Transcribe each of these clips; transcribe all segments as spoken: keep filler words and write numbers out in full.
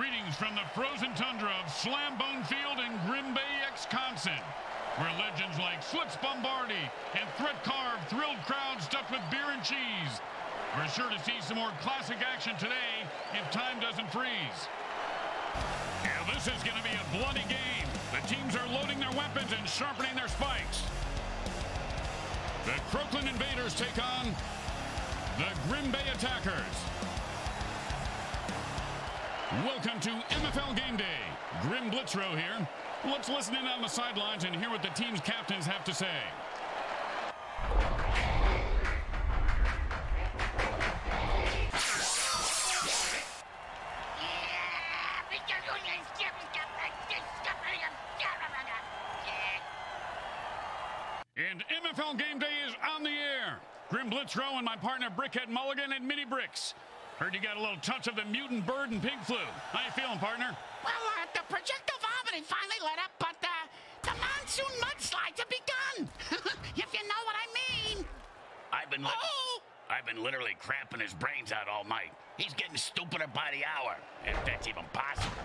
Greetings from the frozen tundra of Slambone Field in Gameday, Wisconsin, where legends like Slits Bombardi and Threat Carve thrilled crowds stuffed with beer and cheese. We're sure to see some more classic action today if time doesn't freeze. Yeah, this is going to be a bloody game. The teams are loading their weapons and sharpening their spikes. The Croakland Invaders take on the Gameday Attackers. Welcome to M F L Game Day. Grim Blitzrow here. Let's listen in on the sidelines and hear what the team's captains have to say. And M F L Game Day is on the air. Grim Blitzrow and my partner Brickhead Mulligan and Mini Bricks. Heard you got a little touch of the mutant bird and pig flu. How you feeling, partner? Well, uh, the projectile vomiting finally let up, but uh, the monsoon mudslides have begun. If you know what I mean. I've been li oh! I've been literally cramping his brains out all night. He's getting stupider by the hour, if that's even possible.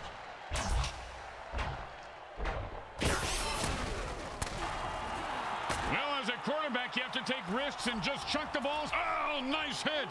Well, as a quarterback, you have to take risks and just chuck the balls. Oh, nice hit.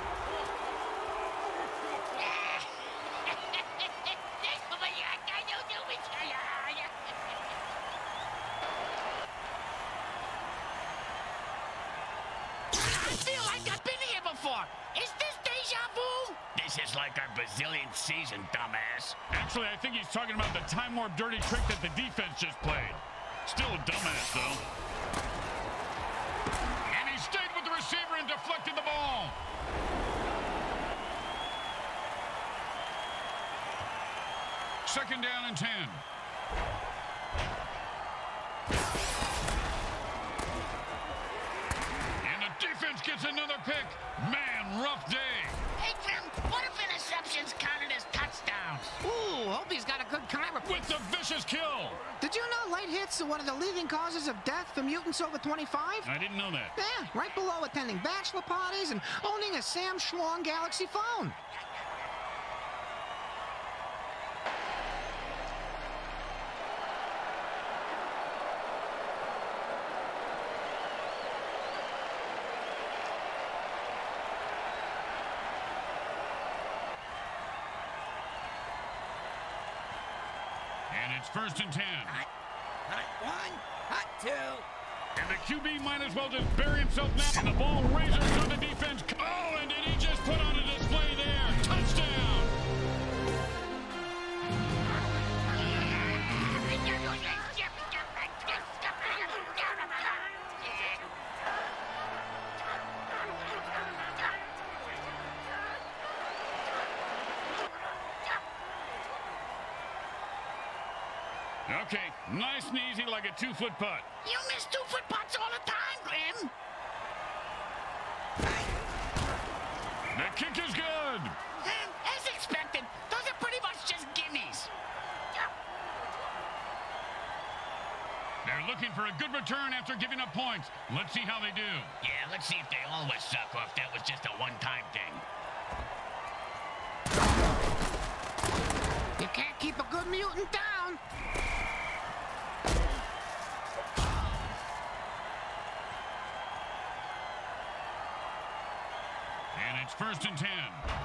Is this deja vu? This is like our bazillionth season, dumbass. Actually, I think he's talking about the time warp dirty trick that the defense just played. Still a dumbass, though. And he stayed with the receiver and deflected the ball. Second down and ten. Defense gets another pick. Man, rough day. Hey, Grim, what if interceptions counted as touchdowns? Ooh, hope he's got a good timer. With the vicious kill. Did you know late hits are one of the leading causes of death for mutants over twenty-five? I didn't know that. Yeah, right below attending bachelor parties and owning a Sam Schlong Galaxy phone. And it's first and ten. Hot, hot one, hot two. And the Q B might as well just bury himself now. And the ball razors through the defense. Oh, and did he just put on a display there? Touchdown! Okay, nice and easy like a two-foot putt. You miss two-foot putts all the time, Grim. The kick is good. And as expected, those are pretty much just gimmies. They're looking for a good return after giving up points. Let's see how they do. Yeah, let's see if they always suck or if that was just a one-time thing. You can't keep a good mutant down. And it's first and ten.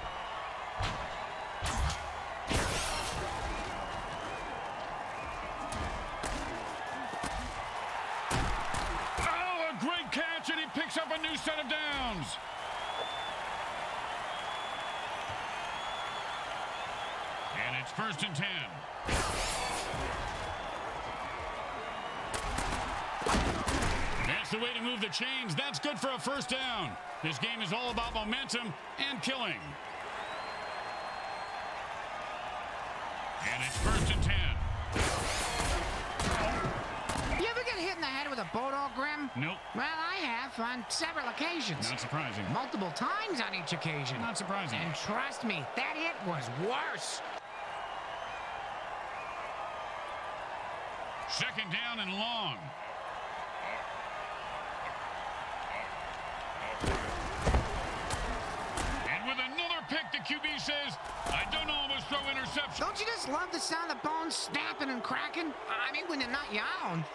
Oh, a great catch, and he picks up a new set of downs. And it's first and ten. That's the way to move the chains. That's good for a first down. This game is all about momentum and killing. And it's first and ten. You ever get hit in the head with a bulldog, Grim? Nope. Well, I have on several occasions. Not surprising. Multiple times on each occasion. Not surprising. And trust me, that hit was worse. Second down and long. And with another pick to Q B says, I don't almost throw interception. Don't you just love the sound of bones snapping and cracking? I mean, when they're not your own.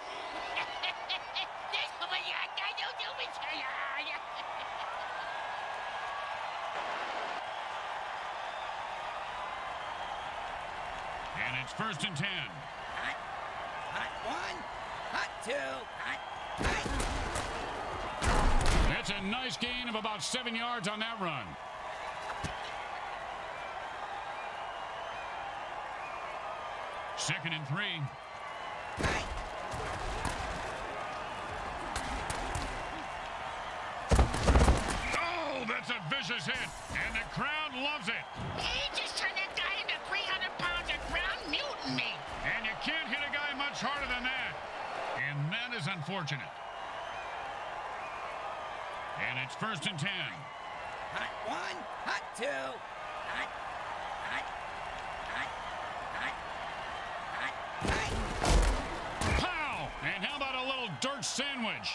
And it's first and ten. Hot, hot one, hot two, hot, hot. That's a nice gain of about seven yards on that run. Second and three. Hot. Oh, that's a vicious hit, and the crowd loves it. He just turned that guy into three hundred pounds of ground mutant meat. And you can't hit a guy much harder than that. And that is unfortunate. And it's first and ten. Hot one, hot two, hot, hot, hot, hot, hot, hot. Pow! And how about a little dirt sandwich?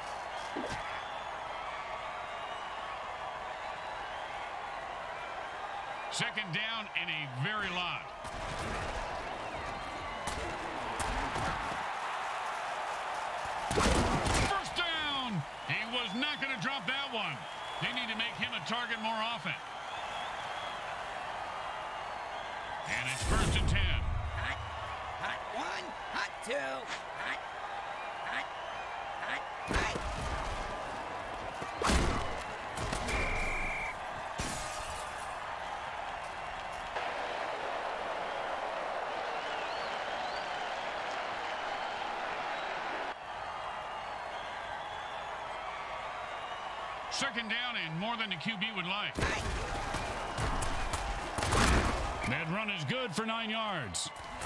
Second down and a very lot. First down! He was not going to drop that one. They need to make him a target more often. And it's first and ten. Hot, hot one, hot two, hot, hot, hot, hot. Second down and more than the Q B would like. That run is good for nine yards.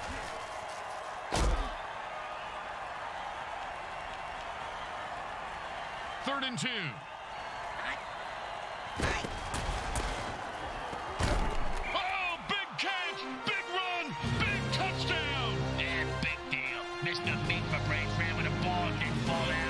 Third and two. Oh, big catch, big run, big touchdown. Yeah, big deal. Mister Meat for Brains ran with the ball and didn't fall down.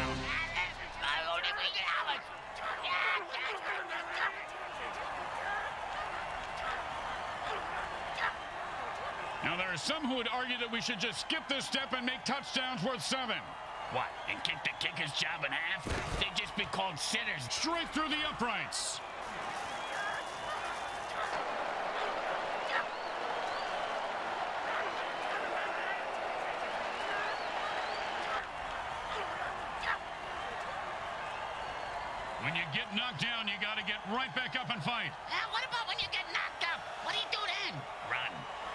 Now, there are some who would argue that we should just skip this step and make touchdowns worth seven. What, and kick the kicker's job in half? They'd just be called sitters. Straight through the uprights. When you get knocked down, you got to get right back up and fight. Uh, what about when you get knocked up? What do you do then? Run.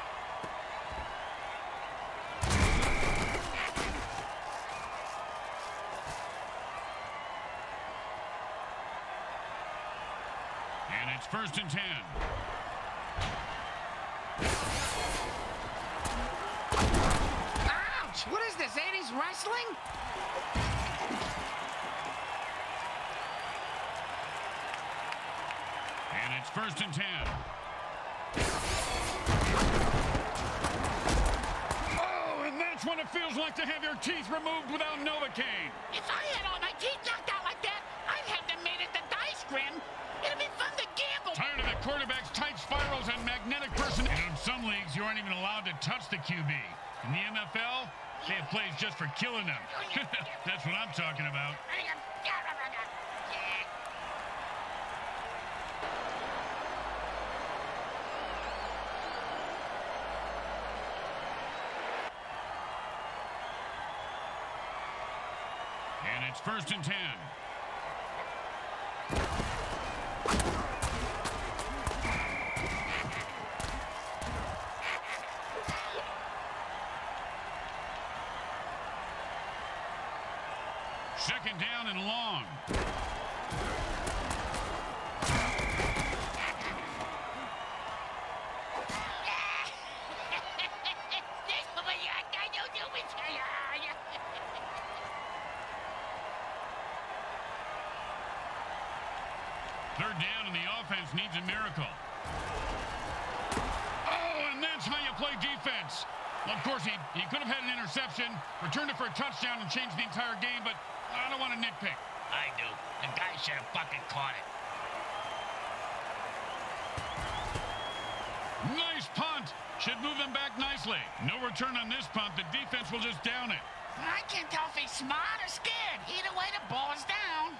And it's first and ten. Ouch! What is this, eighties wrestling? And it's first and ten. Oh, and that's when it feels like to have your teeth removed without Novocaine. If I had all my teeth knocked out like that, I'd have them made at the dice grim. It'd be fun to gamble. Tired of the quarterback's tight spirals and magnetic person. And in some leagues, you aren't even allowed to touch the Q B. In the M F L, they have plays just for killing them. That's what I'm talking about. And it's first and ten. Second down and long. Third down and the offense needs a miracle. Oh, and that's how you play defense. Well, of course, he, he could have had an interception, returned it for a touchdown, and changed the entire game, but I don't want to nitpick. I do. The guy should have fucking caught it. punt should move them back nicely. No return on this punt. The defense will just down it. I can't tell if he's smart or scared. Either way, the ball's down.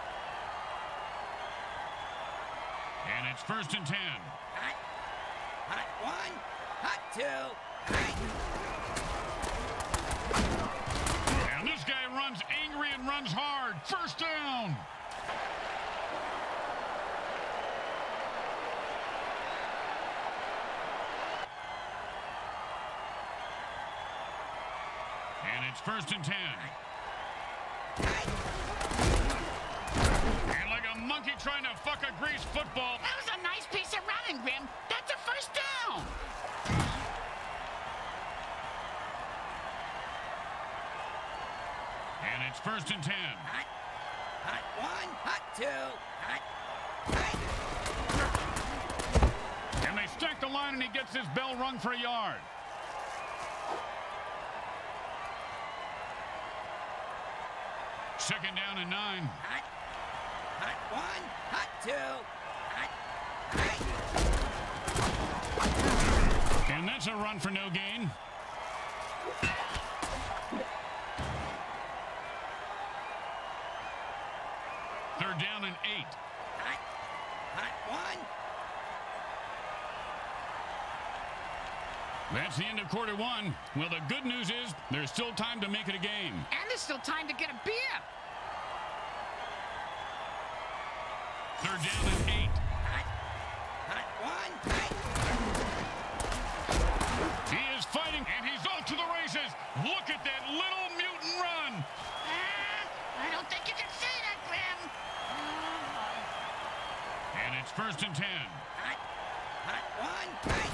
And it's first and ten. Hot. Hot one. Hot two. Hot. And this guy runs angry and runs hard. First down. And it's first and ten. And like a monkey trying to fuck a greased football. That was a nice piece of running, Grim. That's a first down. And it's first and ten. Hot. Hot one. Hot two. Hot. Hot. And they stack the line and he gets his bell rung for a yard. Second down and nine. Hot. Hot one. Hot two. Hot. Hot. And that's a run for no gain. Third down and eight. Hot. Hot one. That's the end of quarter one. Well, the good news is there's still time to make it a game. And there's still time to get a beer. Third down and eight. Hot. Hot one. Hot. He is fighting, and he's off to the races. Look at that little mutant run. Uh, I don't think you can say that, Grim. And it's first and ten. Hot. Hot one. Hot.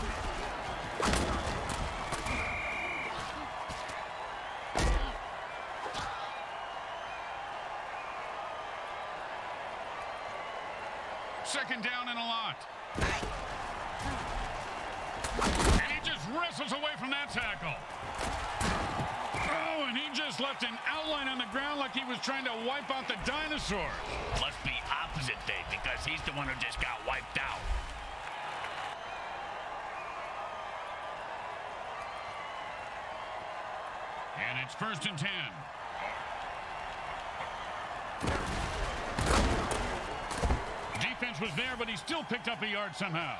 Second down and a lot. And he just wrestles away from that tackle. Oh, and he just left an outline on the ground like he was trying to wipe out the dinosaur. Must be opposite day because he's the one who just got wiped out. And it's first and ten. Defense was there, but he still picked up a yard somehow.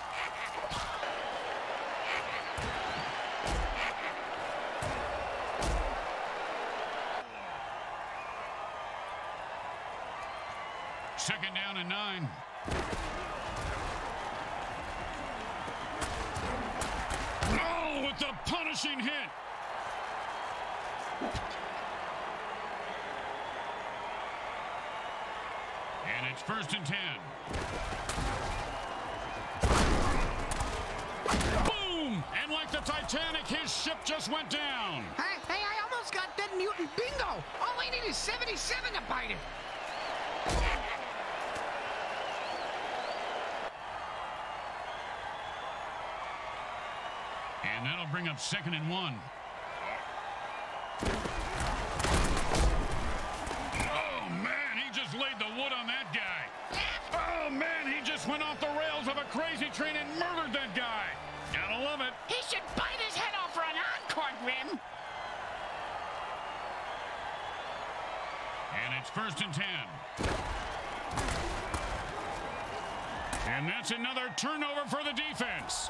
Second down and nine. Oh, with the punishing hit. And it's first and ten. Boom! And like the Titanic, his ship just went down. Hey, hey, I almost got Dead Mutant Bingo. All I need is seventy-seven to bite it. And that'll bring up second and one. Oh, man, he just laid the wood on that guy. Oh, man, he just went off the rails of a crazy train and murdered that guy. Gotta love it. He should bite his head off for an encore, Grim. And it's first and ten. And that's another turnover for the defense.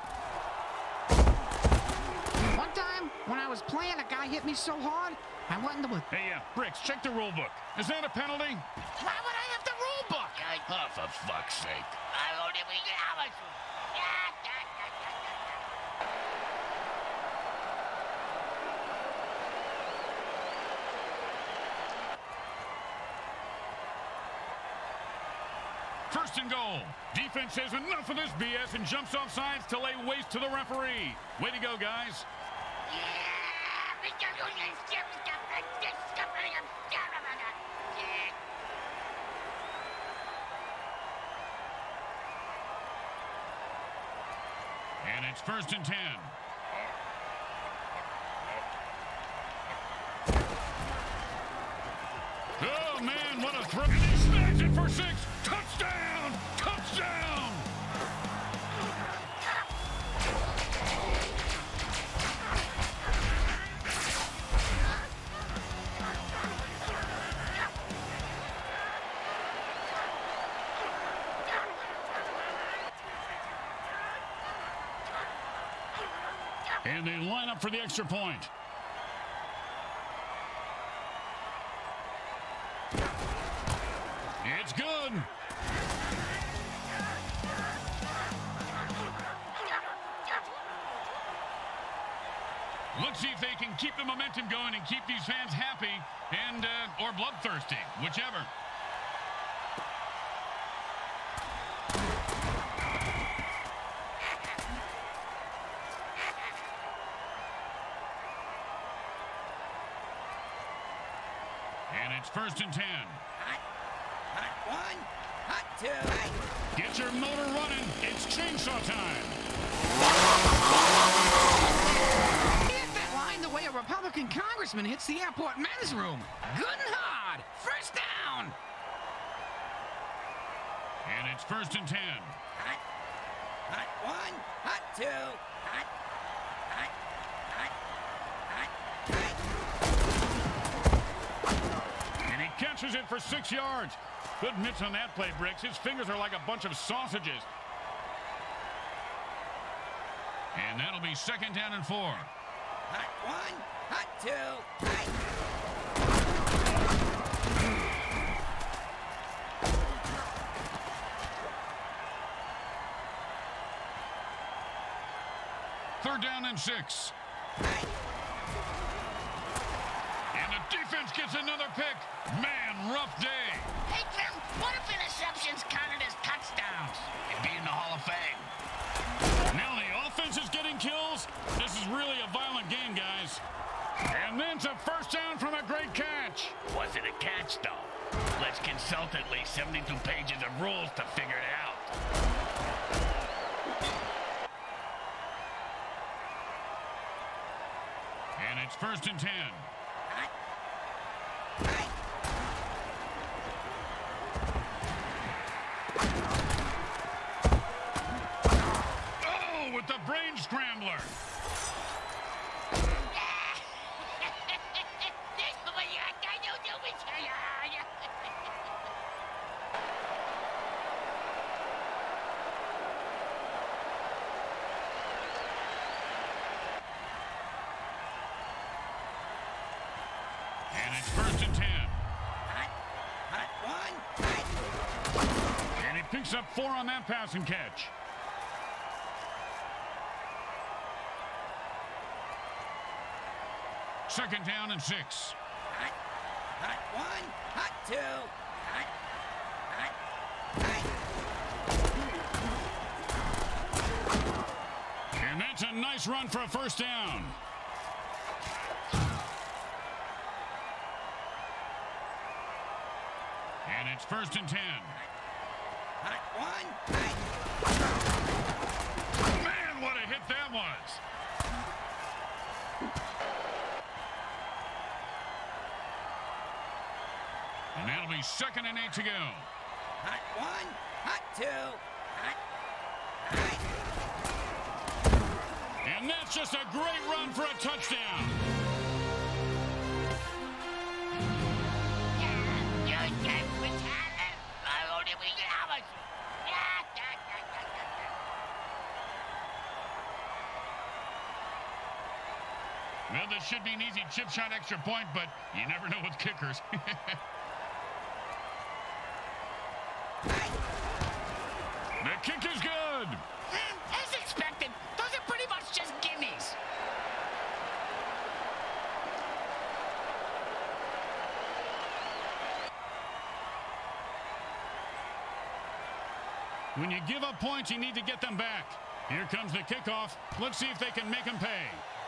One time, when I was playing, a guy hit me so hard, I went in the... Hey, uh, Bricks, check the rule book. Is that a penalty? Why would I have the rule book? Oh, for fuck's sake. I don't even know it. First and goal. Defense says enough of this B S and jumps off sides to lay waste to the referee. Way to go, guys. And it's first and ten. Oh, man, what a throw. And he snags it for six. Touchdown! Touchdown! And they line up for the extra point. It's good. Let's see if they can keep the momentum going and keep these fans happy and uh, or bloodthirsty, whichever. And it's first and ten. Hot, hot one, hot two. Get your motor running. It's chainsaw time. Hit that line the way a Republican congressman hits the airport men's room. Good and hard. First down. And it's first and ten. Hot, hot one, hot two. Hot, hot, hot, hot, hot. And he catches it for six yards. Good mitts on that play, Bricks. His fingers are like a bunch of sausages. And that'll be second down and four. Hot one, hot two. Hot. Third down and six. Hot. And the defense gets another pick. Man, rough day. Hey, Grim, what if interceptions counted as touchdowns? He'd be in the Hall of Fame. Now the offense is getting kills. This is really a violent game, guys. And then it's a first down from a great catch. Was it a catch, though? Let's consult at least seventy-two pages of rules to figure it out. And it's first and ten. Hot. Hot. Oh, with the brain scrambler. And it's first and ten. Hot, hot one, hot. And he picks up four on that pass and catch. Second down and six. Hot, hot one, hot two. Hot, hot, hot. And that's a nice run for a first down. And it's first and ten. Hot one, hot. Man, what a hit that was. And that'll be second and eight to go. Hot one, hot two. Hot, hot. And that's just a great run for a touchdown. Well, this should be an easy chip shot extra point, but you never know with kickers. The kick is good. As expected, those are pretty much just gimmies. When you give up points, you need to get them back. Here comes the kickoff. Let's see if they can make them pay.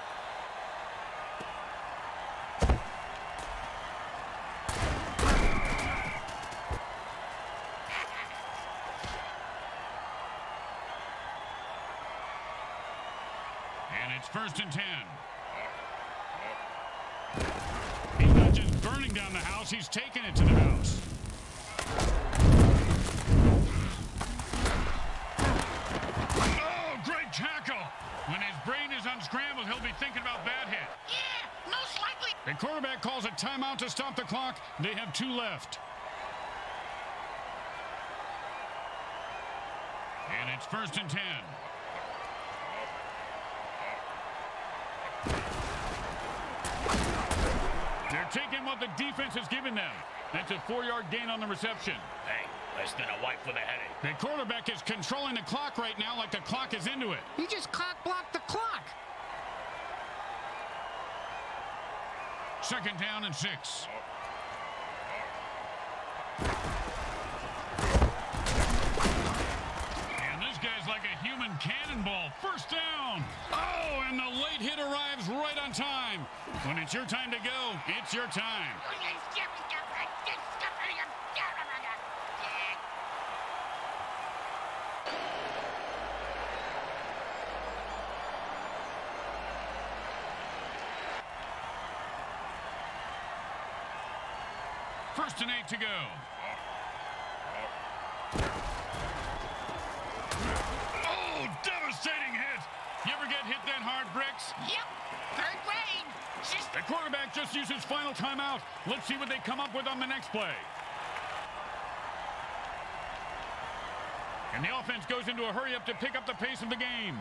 And it's first and ten. He's not just burning down the house, he's taking it to the house. Oh, great tackle. When his brain is unscrambled, he'll be thinking about that hit. Yeah, most likely. The quarterback calls a timeout to stop the clock. They have two left. And it's first and ten. They're taking what the defense has given them. That's a four-yard gain on the reception. Hey, less than a wipe with a headache. The quarterback is controlling the clock right now like the clock is into it. He just clock blocked the clock. Second down and six. And this guy's like a human cannonball. First down. Oh, and the late hit arrives right on time. When it's your time to go, it's your time. First and eight to go. Oh, devastating hit. You ever get hit that hard, Bricks? Yep, third grade. Just The quarterback just used his final timeout. Let's see what they come up with on the next play. And the offense goes into a hurry-up to pick up the pace of the game.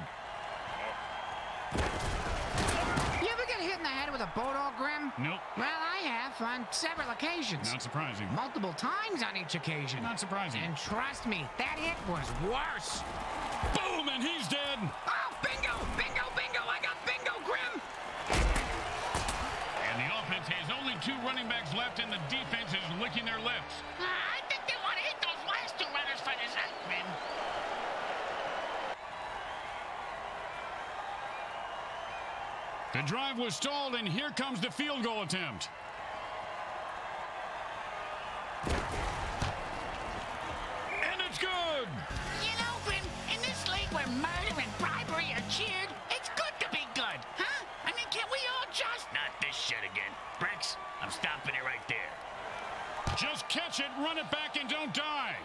You ever get hit in the head with a bulldog, Grim? Nope. Well, I have on several occasions. Not surprising. Multiple times on each occasion. Not surprising. And trust me, that hit was worse. Boom, and he's dead. Oh, bingo! Bingo, bingo! I got bingo, Grim! And the offense has only two running backs left, and the defense is licking their lips. Uh, I think they want to hit those last two runners for this man. The drive was stalled, and here comes the field goal attempt. And it's good! You know, Grim, in this league where murder and bribery are cheered, it's good to be good, huh? I mean, can't we all just... Not this shit again. Bricks, I'm stopping it right there. Just catch it, run it back, and don't die.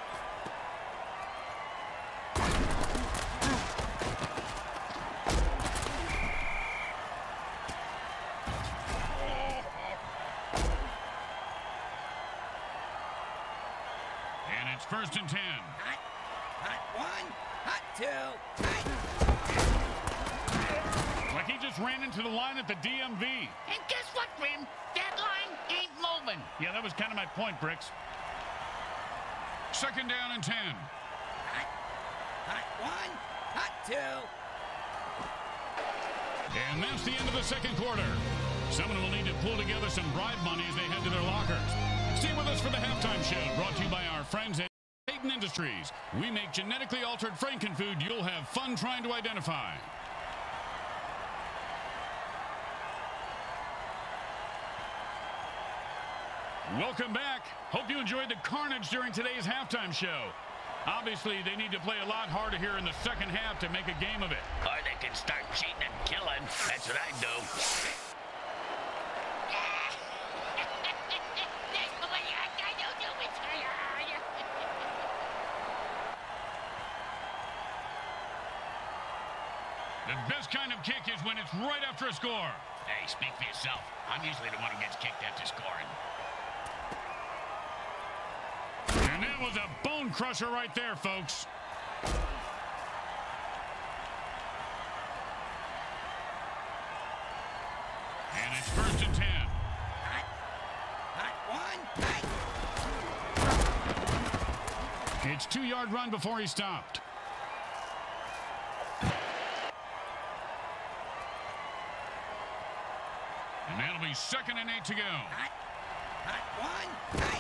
And it's first and ten. Hot, hot one, hot two, hot. Like he just ran into the line at the D M V. And guess what, Grim? That line ain't moving. Yeah, that was kind of my point, Bricks. Second down and ten. Hot, hot one, hot two. And that's the end of the second quarter. Someone will need to pull together some bribe money as they head to their lockers. Stay with us for the halftime show, brought to you by our friends at Dayton Industries. We make genetically altered frankenfood you'll have fun trying to identify. Welcome back. Hope you enjoyed the carnage during today's halftime show. Obviously, they need to play a lot harder here in the second half to make a game of it. Or they can start cheating and killing. That's what I do. The best kind of kick is when it's right after a score. Hey, speak for yourself. I'm usually the one who gets kicked after scoring. And that was a bone crusher right there, folks. And it's first and ten. Hot, hot one, hot. It's two-yard run before he stopped. And that'll be second and eight to go. Hot, hot one, hot.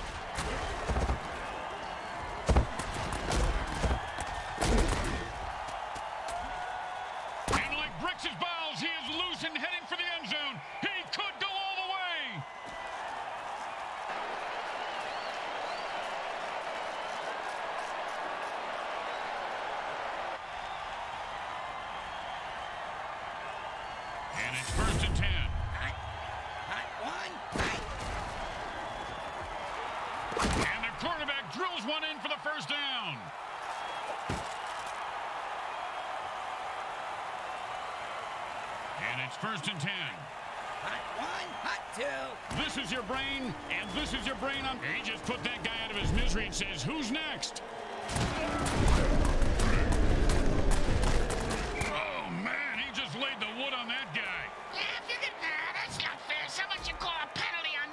And like Bricks' balls, he is loose and heading for the end zone. He could go all the way. And it's first and ten. Hot, hot one, hot. And the quarterback drills one in for the first down. And it's first and ten. Hot one, hot two. This is your brain, and this is your brain. On. He just put that guy out of his misery and says, who's next? Oh, man, he just laid the wood on that guy. Yeah, if you get, uh, that's not fair. Someone should call a penalty on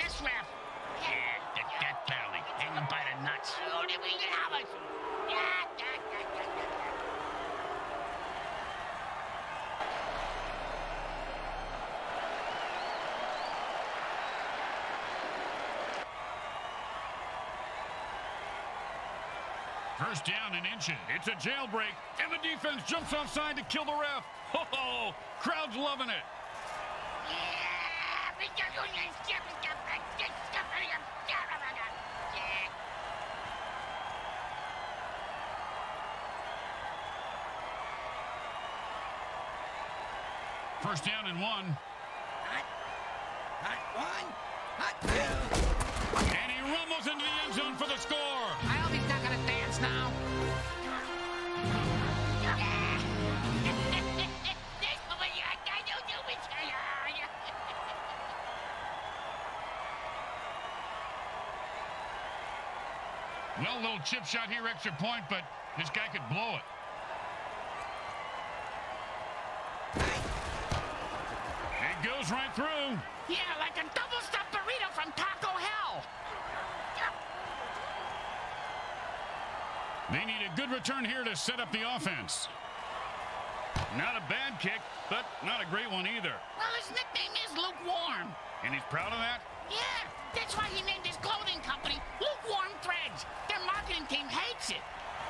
First down and inches. It's a jailbreak, and the defense jumps offside to kill the ref. Ho ho! Crowd's loving it. First down and one. Hot, hot one, hot two. And he rumbles into the end zone for the score. I hope he's not gonna dance now. Well, little chip shot here, extra point, but this guy could blow it. It goes right through. Yeah, like a double-stuffed burrito from Taco Hell. They need a good return here to set up the offense. Not a bad kick, but not a great one either. Well, his nickname is Lukewarm. And he's proud of that? Yeah, that's why he named his clothing company Lukewarm Threads. Their marketing team hates it.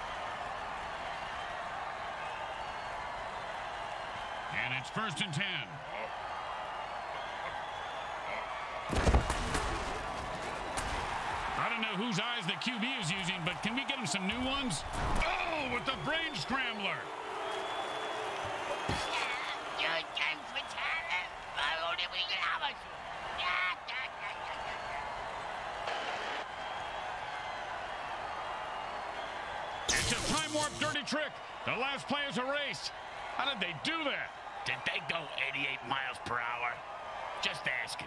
And it's first and ten. I don't know whose eyes the Q B is using, but can we get him some new ones? Oh, with the brain scrambler. It's a time warp dirty trick. The last play is erased. How did they do that? Did they go eighty-eight miles per hour? Just asking.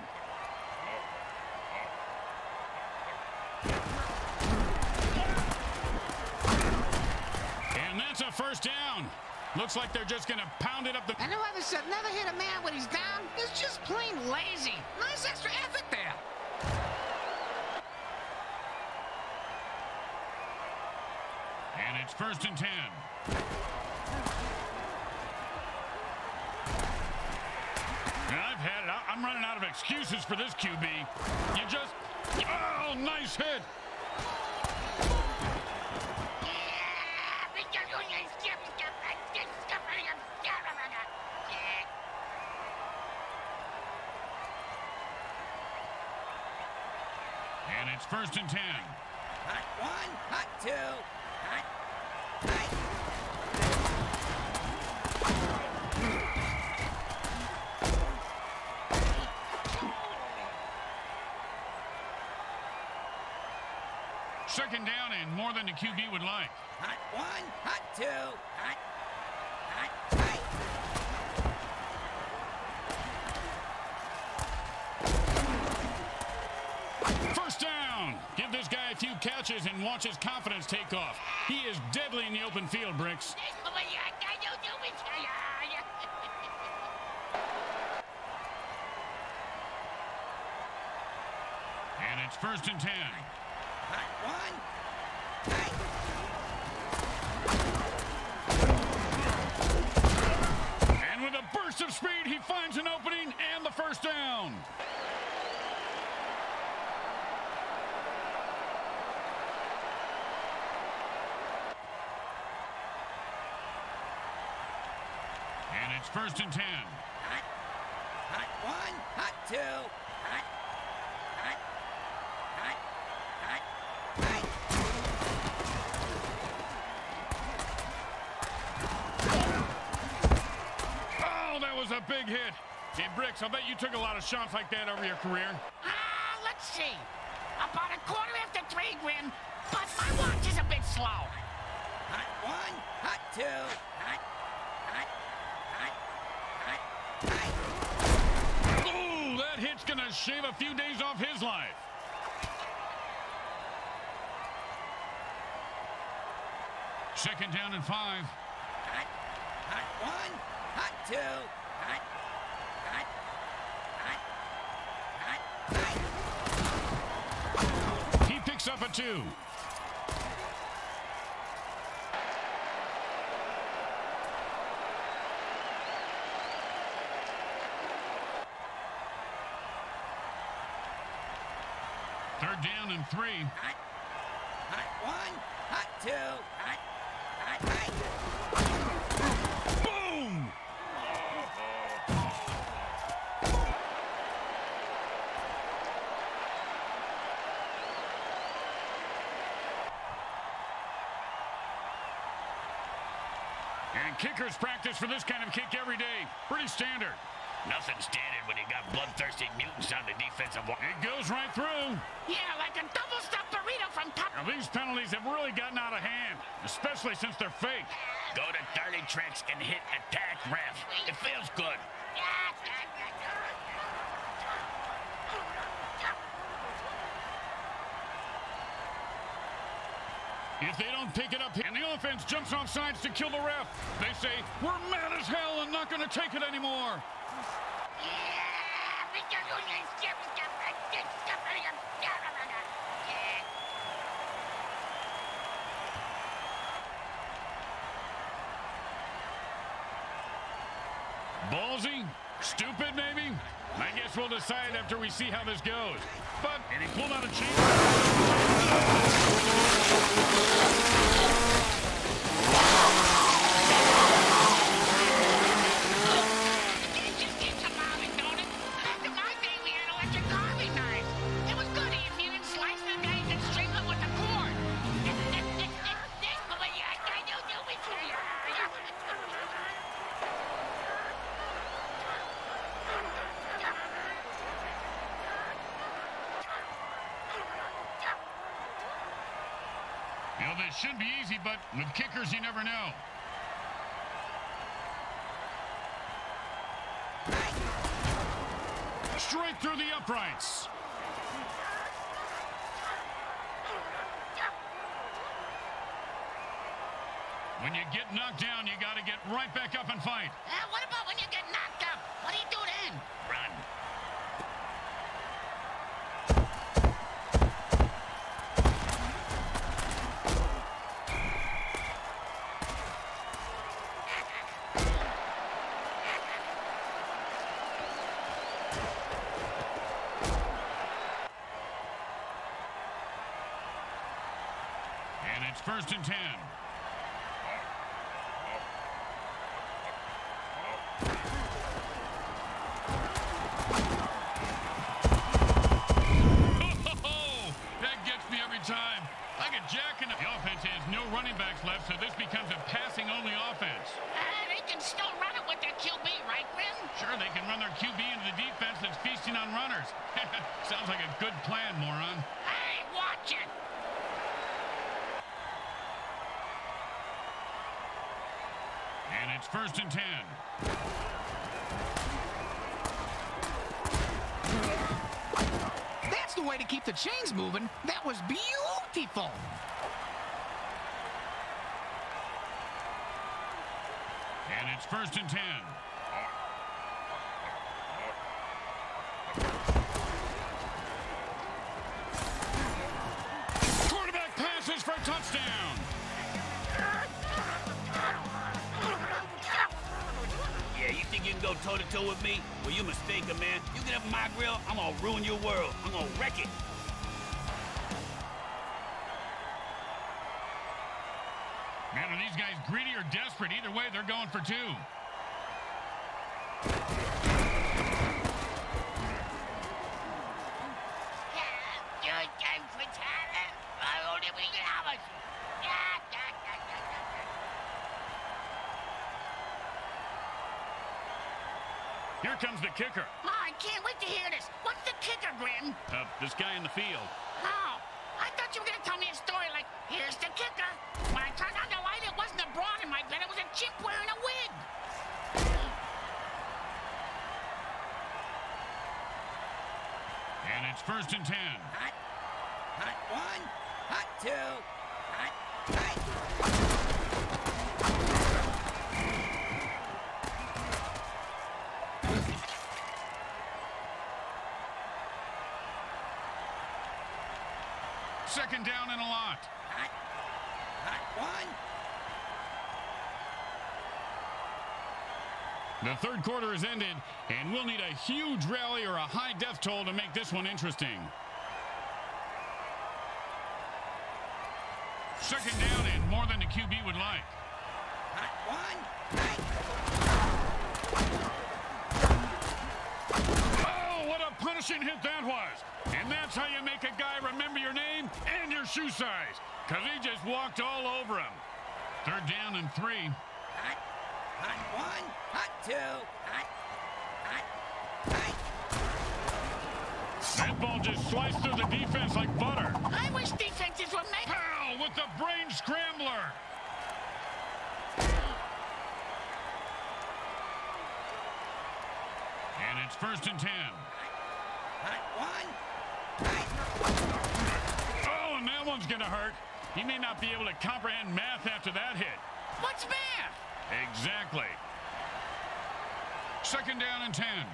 And that's a first down. Looks like they're just going to pound it up the... And whoever said never hit a man when he's down is just plain lazy. Nice extra effort there. And it's first and ten. And I've had it. I'm running out of excuses for this Q B. You just... Oh, nice hit. And it's first and ten. Hot one, hot two, hot, hot. Second down and more than the Q B would like. Hot one, hot two, hot, hot, hot. First down. Give this guy a few catches and watch his confidence take off. He is deadly in the open field, Bricks. And it's first and ten. Hot one, hot. And with a burst of speed, he finds an opening and the first down. And it's first and ten. Hot, hot one, hot two, hot, hot, hot, hot, hot. Oh, that was a big hit. Hey, Bricks, I bet you took a lot of shots like that over your career. Ah, let's see. About a quarter after three, Grim, but my watch is a bit slow. Hot one, hot two, hot, hot, hot, hot, hot. Ooh, that hit's gonna shave a few days off his life. Second down and five. Hot, hot one, hot two, hot, hot, hot, hot, hot. He picks up a two. Third down and three. Hot, Hot one, hot two, hot, hot, hot. Boom! And kickers practice for this kind of kick every day. Pretty standard. Nothing standard when you got bloodthirsty mutants on the defensive line. It goes right through. Yeah, like a double-stuffed burrito from top. Now, these penalties have really gotten out of hand, especially since they're fake. Go to dirty tricks and hit attack ref. It feels good. If they don't pick it up, and the offense jumps off sides to kill the ref, they say, we're mad as hell and not going to take it anymore. Ballsy? Stupid, maybe? I guess we'll decide after we see how this goes. But, and he pulled out a chain. You know, this should be easy, but with kickers, you never know. Straight through the uprights. When you get knocked down, you got to get right back up and fight. Uh, what about when you get knocked up? What do you do then? Run. And it's first and ten. That gets me every time. Like a jack in the... The offense has no running backs left, so this becomes a passing-only offense. Uh, they can still run it with their Q B, right, Grim? Sure, they can run their Q B into the defense that's feasting on runners. Sounds like a good plan, moron. Hey, watch it! And it's first and ten. That's the way to keep the chains moving. That was beautiful. And it's first and ten. Quarterback passes for a touchdown. Yeah, you think you can go toe-to-toe with me? Well, you're mistaken, man. You get up my grill, I'm gonna ruin your world. I'm gonna wreck it. Man, are these guys greedy or desperate? Either way, they're going for two. Here comes the kicker. Oh, I can't wait to hear this. What's the kicker, Grim? Uh, this guy in the field. Oh, I thought you were going to tell me a story like, here's the kicker. When I turned on the light, it wasn't a broad in my bed. It was a chimp wearing a wig. And it's first and ten. Hot, hot one, hot two, hot, hot. Second down and a lot. Hot, hot one. The third quarter has ended, and we'll need a huge rally or a high death toll to make this one interesting. Second down and more than the Q B would like. Hot one. Hot. Oh, what a punishing hit that was. And that's how you make a guy remember your name and your shoe size. Because he just walked all over him. Third down and three. Hot. Hot one. Hot two. Hot. Hot. Hot. That ball just sliced through the defense like butter. I wish defenses would make... Powell with the brain scrambler. And it's first and ten. Hot one. Hot. Oh, and that one's going to hurt. He may not be able to comprehend math after that hit. What's math? Exactly. Second down and ten.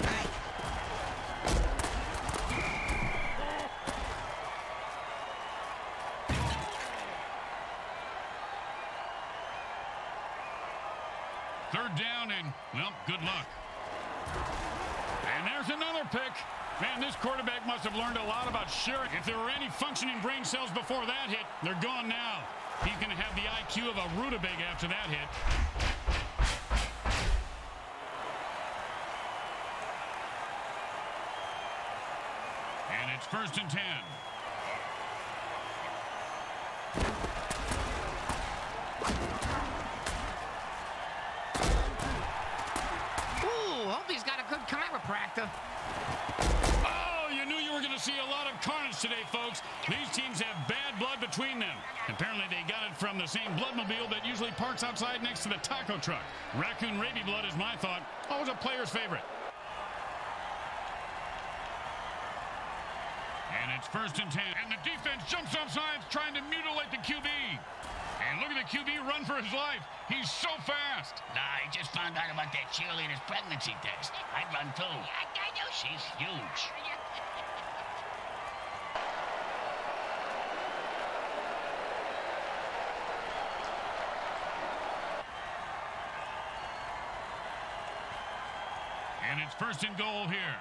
Third down and, well, good luck. And there's another pick. Man, this quarterback must have learned a lot about sharing. If there were any functioning brain cells before that hit, they're gone now. He's going to have the I Q of a rutabaga after that hit. And it's first and ten. Ooh, hope he's got a good chiropractor. Oh, you knew you were going to see a lot of carnage today, folks. These teams have bad blood between them. Apparently, they got it from the same bloodmobile that usually parks outside next to the taco truck. Raccoon rabies blood is my thought. Always a player's favorite. And it's first and ten. And the defense jumps off sides trying to mutilate the Q B. And look at the Q B run for his life. He's so fast. Nah, I just found out about that cheerleader's pregnancy test. I'd run too. I, I know. She's huge. And it's first and goal here.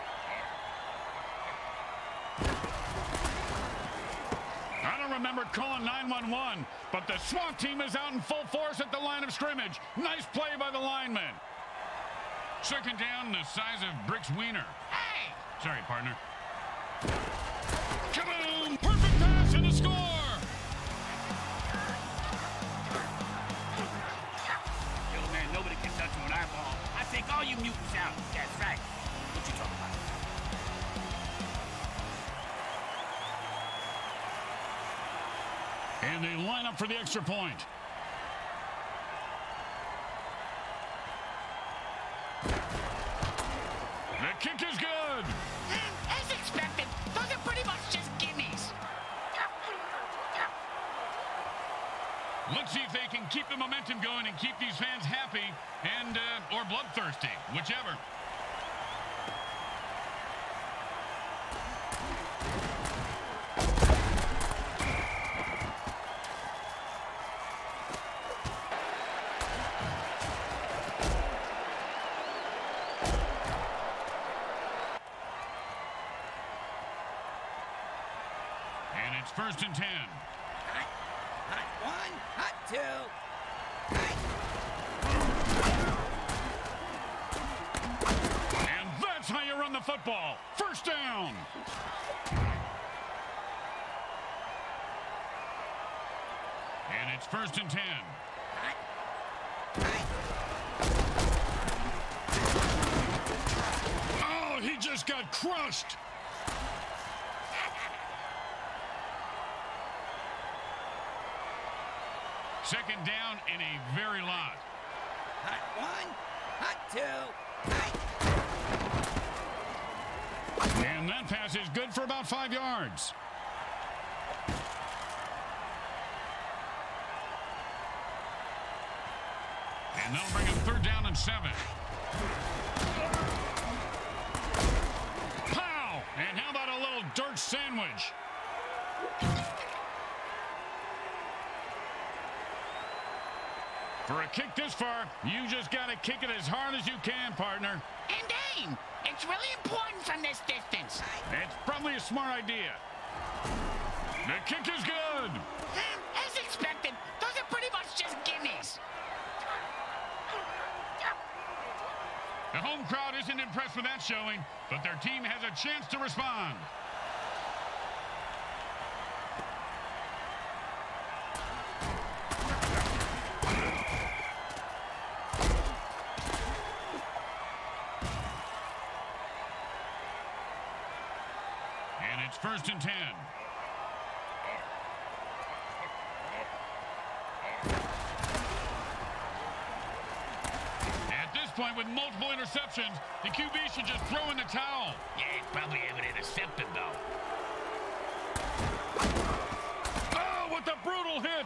I don't remember calling nine one one, but the SWAT team is out in full force at the line of scrimmage. Nice play by the lineman. Second down, the size of Brick's wiener. Hey! Sorry, partner. Kaboom! Perfect pass and a score! Yo, man, nobody can touch you an eyeball. I take all you mutants out. That's right. What you talking about? And they line up for the extra point. The kick is good. As expected, those are pretty much just gimmies. Let's see if they can keep the momentum going and keep these fans happy and uh, or bloodthirsty, whichever. And it's first and ten. Hot. Hot one. Hot two. Hot. And that's how you run the football. First down. And it's first and ten. Hot. Hot. Oh, he just got crushed. Second down in a very lot. Hot one. Hot two. Hot. And that pass is good for about five yards. And they'll bring up third down and seven. Pow! And how about a little dirt sandwich? For a kick this far, you just got to kick it as hard as you can, partner. And aim. It's really important from this distance. It's probably a smart idea. The kick is good. Um, this. The home crowd isn't impressed with that showing, but their team has a chance to respond. And it's first and ten. Point with multiple interceptions, the Q B should just throw in the towel. Yeah, he's probably able to intercept him, though. Oh, what a brutal hit!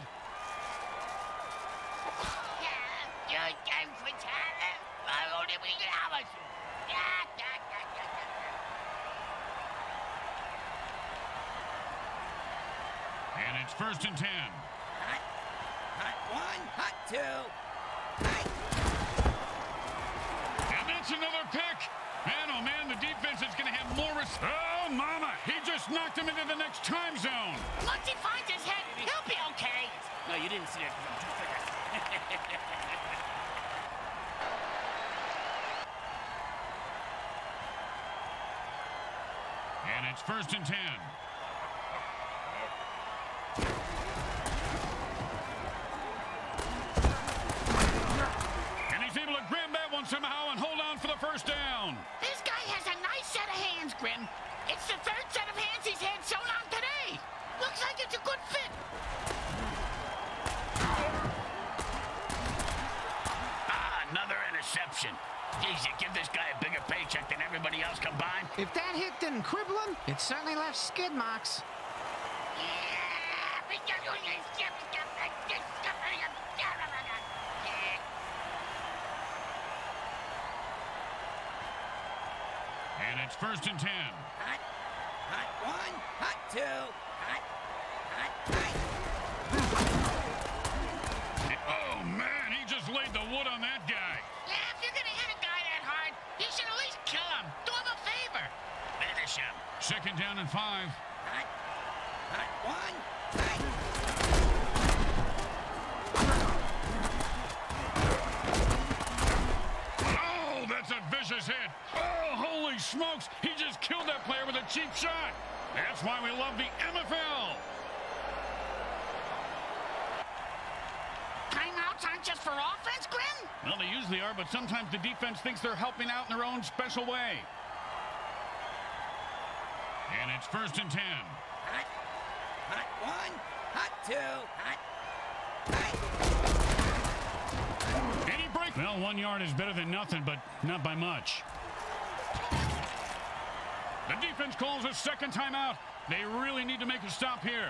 And it's first and ten. Hot, hot one, hot two, hot. Another pick. Man, oh man, the defense is going to have more res- Oh, mama, he just knocked him into the next time zone. Once he finds his head, he'll be okay. No, you didn't see that because I'm too fast. And it's first and ten. And he's able to grab that one somehow and hold on for the first down. This guy has a nice set of hands, Grim. It's the third set of hands he's had sewn on today. Looks like it's a good fit. Ah, another interception. Geez, you give this guy a bigger paycheck than everybody else combined. If that hit didn't cripple him, it certainly left skid marks. And it's first and ten. Hot, hot one, hot two, hot, hot, hot. Oh, man, he just laid the wood on that guy. Yeah, if you're gonna hit a guy that hard, you should at least kill him. Do him a favor. Finish him. Second down and five. Hot, hot one, hot. Oh, that's a vicious hit. Oh, holy smokes. He just killed that player with a cheap shot. That's why we love the M F L. Timeouts aren't just for offense, Grim? Well, they usually are, but sometimes the defense thinks they're helping out in their own special way. And it's first and ten. Hot, hot one, hot two, hot, hot. Any break? Well, one yard is better than nothing, but not by much. The defense calls a second timeout. They really need to make a stop here.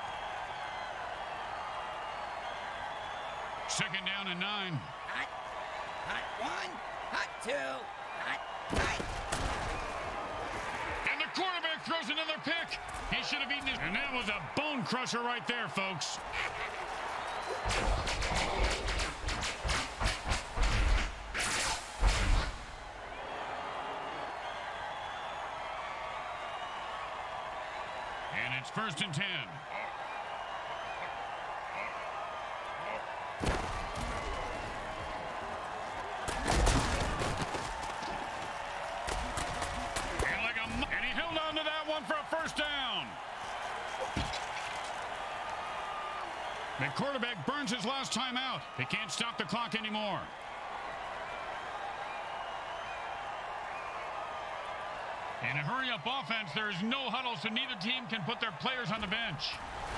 Second down and nine. Hot, hot one, hot two, hot, hot. And the quarterback throws another pick. He should have eaten his... And that was a bone crusher right there, folks. And it's first and ten. And, like a, and he held on to that one for a first down. The quarterback burns his last time out. They can't stop the clock anymore. In a hurry-up offense, there is no huddle, so neither team can put their players on the bench.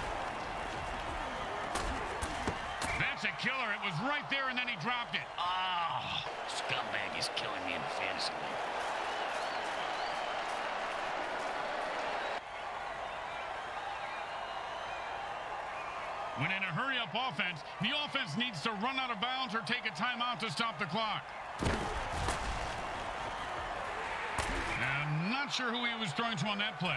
That's a killer. It was right there, and then he dropped it. Oh, scumbag is killing me in the fantasy league. When in a hurry-up offense, the offense needs to run out of bounds or take a timeout to stop the clock. I'm not sure who he was throwing to on that play.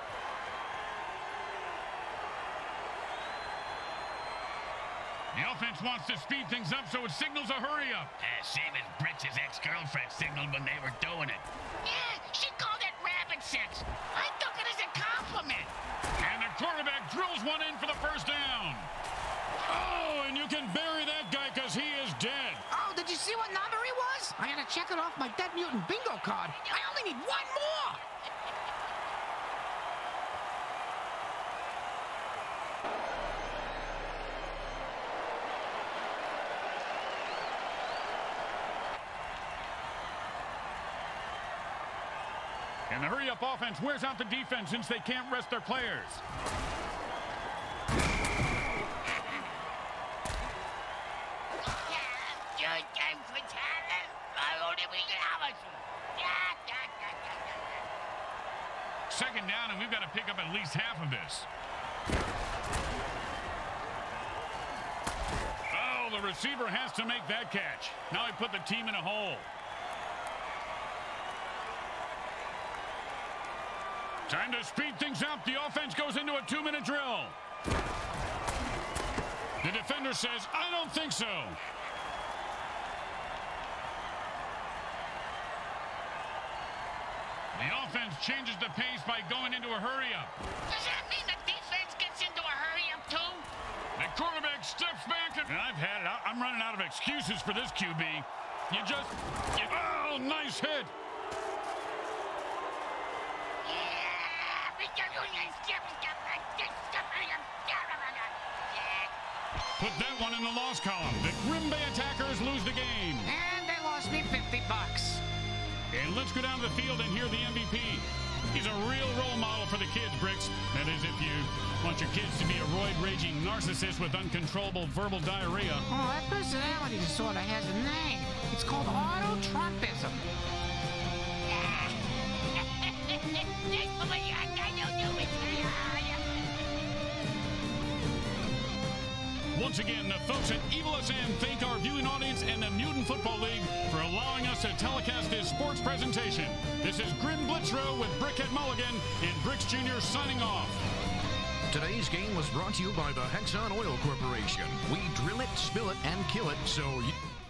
The offense wants to speed things up, so it signals a hurry-up. Uh, same as Britz's ex-girlfriend signaled when they were doing it. Yeah, she called it rabbit sex. I took it as a compliment. And the quarterback drills one in for the first down. Oh, and you can bury that guy because what number he was? I had to check it off my Dead Mutant bingo card. I only need one more! And the hurry-up offense wears out the defense since they can't rest their players. Second down, and we've got to pick up at least half of this. Oh, the receiver has to make that catch. Now he put the team in a hole. Time to speed things up. The offense goes into a two-minute drill. The defender says, I don't think so. The offense changes the pace by going into a hurry-up. Does that mean the defense gets into a hurry-up, too? The quarterback steps back, and I've had it. I'm running out of excuses for this Q B. You just... You, oh, nice hit. Put that one in the loss column. The Grim Bay attackers lose the game. And they lost me fifty bucks. And let's go down to the field and hear the M V P. He's a real role model for the kids, Bricks. That is, if you want your kids to be a roid-raging narcissist with uncontrollable verbal diarrhea. Oh, that personality disorder has a name. It's called auto-Trumpism. Once again, the folks at Evil S N thank our viewing audience and the Mutant Football League for allowing us to telecast this sports presentation. This is Grim Blitzrow with Brickhead Mulligan and Bricks Junior signing off. Today's game was brought to you by the Hexon Oil Corporation. We drill it, spill it, and kill it, so you...